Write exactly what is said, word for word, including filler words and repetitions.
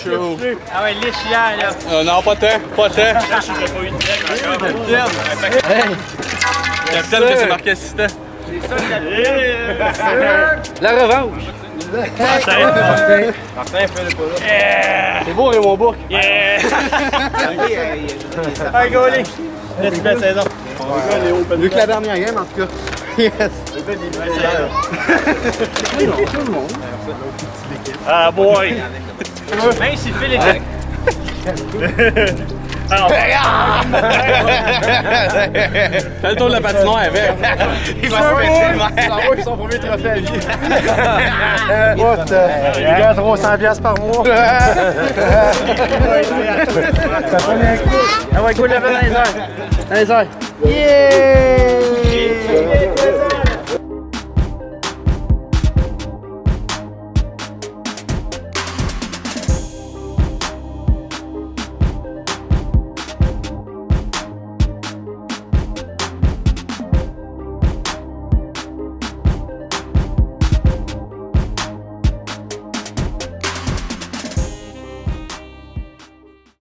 chaud. Ah ouais, liche hier, là. Euh, non, pas tant, pas tant. Là, je n'ai pas eu de deck encore. Capitaine. Capitaine, que c'est marqué assistant. C'est ça, le capitaine. La revanche. Martin. Martin, fais-le pas là. Yeah! C'est beau, Raymond Bourque. Yeah! Allez, go, allez. Laisse belle saison. Mieux que la dernière game, en tout cas. Yes. Ah, boy. Même s'il fait les decks. Alors, Fais le tour de la patinoire avec. Il va se péter, il va son premier trophée à vie. Il gagne trois cents piastres par mois. Ah ouais, cool, le fait dans les airs. Dans les airs. Yeah!